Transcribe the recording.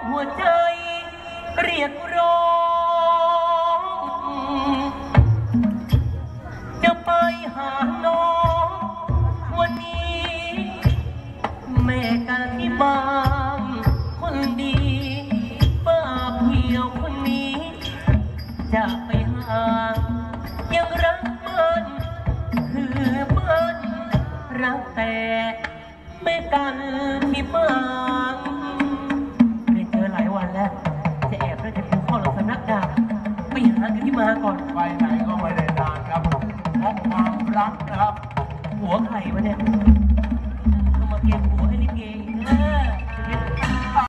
หัวใจเรียกร้องจะไปหาน้องวันนี้แม่กันที่บ้านคนดีป้าเพียวคนนี้จะไปหายังรักเบิ้ลคือเบิ้ลรักแต่แม่กันที่บ้านไม่เจอหลายวันแล้วจะแอบแล้วจะถึงข้อหลังสำนักดาบไปหากันที่มาก่อนไปไหนก็ไม่ได้นานครับเพราะความรักนะครับหัวไข่มาเนี่ย